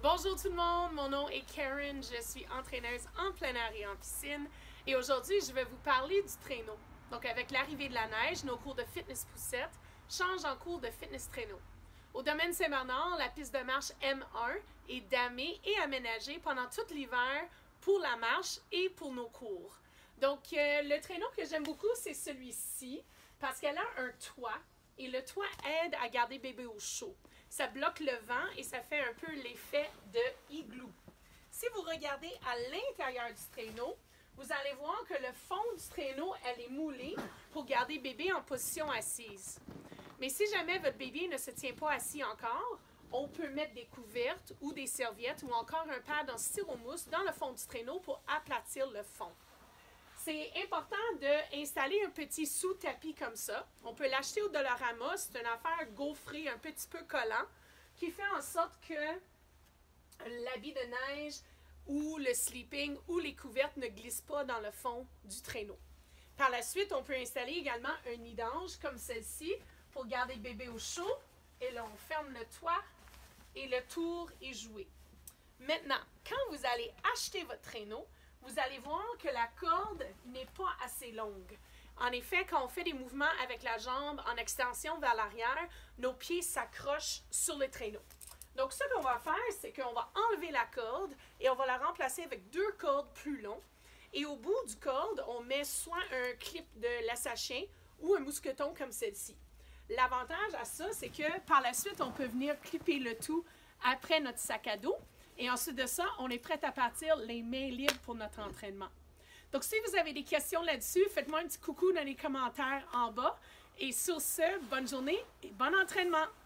Bonjour tout le monde, mon nom est Karen, je suis entraîneuse en plein air et en piscine et aujourd'hui je vais vous parler du traîneau. Donc avec l'arrivée de la neige, nos cours de fitness poussette changent en cours de fitness traîneau. Au domaine Saint-Bernard, la piste de marche M1 est damée et aménagée pendant tout l'hiver pour la marche et pour nos cours. Donc le traîneau que j'aime beaucoup c'est celui-ci parce qu'elle a un toit et le toit aide à garder bébé au chaud. Ça bloque le vent et ça fait un peu l'effet de igloo. Si vous regardez à l'intérieur du traîneau, vous allez voir que le fond du traîneau, elle est moulée pour garder bébé en position assise. Mais si jamais votre bébé ne se tient pas assis encore, on peut mettre des couvertes ou des serviettes ou encore un pad en styromousse dans le fond du traîneau pour aplatir le fond. C'est important d'installer un petit sous-tapis comme ça. On peut l'acheter au Dollarama. C'est une affaire gaufrée, un petit peu collant, qui fait en sorte que l'habit de neige ou le sleeping ou les couvertes ne glissent pas dans le fond du traîneau. Par la suite, on peut installer également un nid d'ange comme celle-ci pour garder le bébé au chaud. Et là, on ferme le toit et le tour est joué. Maintenant, quand vous allez acheter votre traîneau, vous allez voir que la corde n'est pas assez longue. En effet, quand on fait des mouvements avec la jambe en extension vers l'arrière, nos pieds s'accrochent sur le traîneau. Donc, ce qu'on va faire, c'est qu'on va enlever la corde et on va la remplacer avec deux cordes plus longues. Et au bout du corde, on met soit un clip de laisse à chien ou un mousqueton comme celle-ci. L'avantage à ça, c'est que par la suite, on peut venir clipper le tout après notre sac à dos. Et ensuite de ça, on est prêt à partir les mains libres pour notre entraînement. Donc, si vous avez des questions là-dessus, faites-moi un petit coucou dans les commentaires en bas. Et sur ce, bonne journée et bon entraînement!